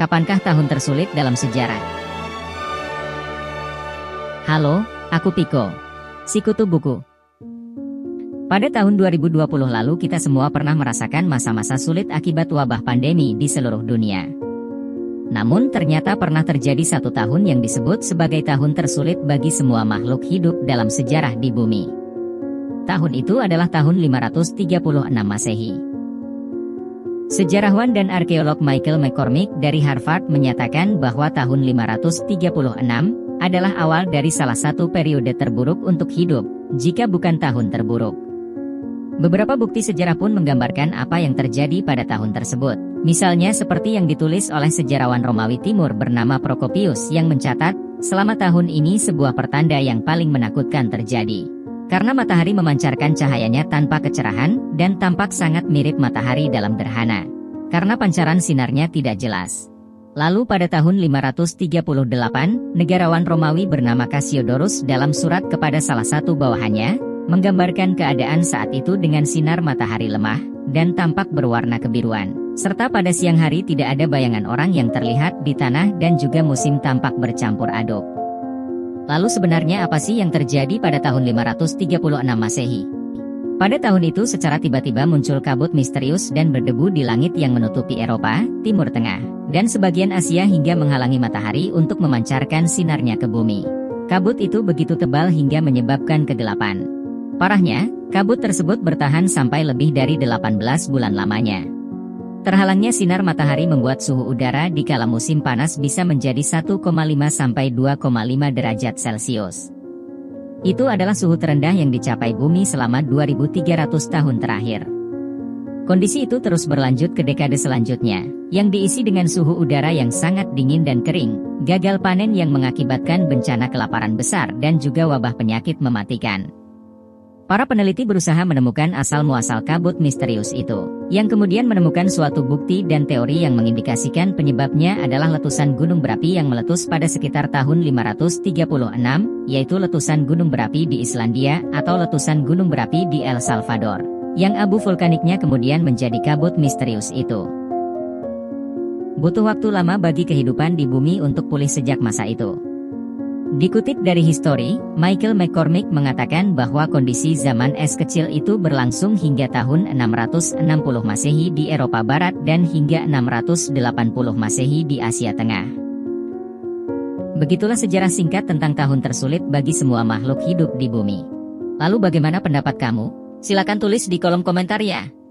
Kapankah tahun tersulit dalam sejarah? Halo, aku Piko, Sikutu Buku. Pada tahun 2020 lalu kita semua pernah merasakan masa-masa sulit akibat wabah pandemi di seluruh dunia. Namun ternyata pernah terjadi satu tahun yang disebut sebagai tahun tersulit bagi semua makhluk hidup dalam sejarah di bumi. Tahun itu adalah tahun 536 Masehi. Sejarawan dan arkeolog Michael McCormick dari Harvard menyatakan bahwa tahun 536 adalah awal dari salah satu periode terburuk untuk hidup, jika bukan tahun terburuk. Beberapa bukti sejarah pun menggambarkan apa yang terjadi pada tahun tersebut. Misalnya seperti yang ditulis oleh sejarawan Romawi Timur bernama Prokopius yang mencatat, selama tahun ini sebuah pertanda yang paling menakutkan terjadi. Karena matahari memancarkan cahayanya tanpa kecerahan dan tampak sangat mirip matahari dalam gerhana. Karena pancaran sinarnya tidak jelas. Lalu pada tahun 538, negarawan Romawi bernama Cassiodorus dalam surat kepada salah satu bawahannya, menggambarkan keadaan saat itu dengan sinar matahari lemah dan tampak berwarna kebiruan. Serta pada siang hari tidak ada bayangan orang yang terlihat di tanah dan juga musim tampak bercampur aduk. Lalu sebenarnya apa sih yang terjadi pada tahun 536 Masehi? Pada tahun itu secara tiba-tiba muncul kabut misterius dan berdebu di langit yang menutupi Eropa, Timur Tengah, dan sebagian Asia hingga menghalangi matahari untuk memancarkan sinarnya ke bumi. Kabut itu begitu tebal hingga menyebabkan kegelapan. Parahnya, kabut tersebut bertahan sampai lebih dari 18 bulan lamanya. Terhalangnya sinar matahari membuat suhu udara di kala musim panas bisa menjadi 1,5 sampai 2,5 derajat Celcius. Itu adalah suhu terendah yang dicapai bumi selama 2300 tahun terakhir. Kondisi itu terus berlanjut ke dekade selanjutnya, yang diisi dengan suhu udara yang sangat dingin dan kering, gagal panen yang mengakibatkan bencana kelaparan besar dan juga wabah penyakit mematikan. Para peneliti berusaha menemukan asal-muasal kabut misterius itu, yang kemudian menemukan suatu bukti dan teori yang mengindikasikan penyebabnya adalah letusan gunung berapi yang meletus pada sekitar tahun 536, yaitu letusan gunung berapi di Islandia atau letusan gunung berapi di El Salvador, yang abu vulkaniknya kemudian menjadi kabut misterius itu. Butuh waktu lama bagi kehidupan di bumi untuk pulih sejak masa itu. Dikutip dari History, Michael McCormick mengatakan bahwa kondisi zaman es kecil itu berlangsung hingga tahun 660 Masehi di Eropa Barat dan hingga 680 Masehi di Asia Tengah. Begitulah sejarah singkat tentang tahun tersulit bagi semua makhluk hidup di bumi. Lalu bagaimana pendapat kamu? Silakan tulis di kolom komentar ya.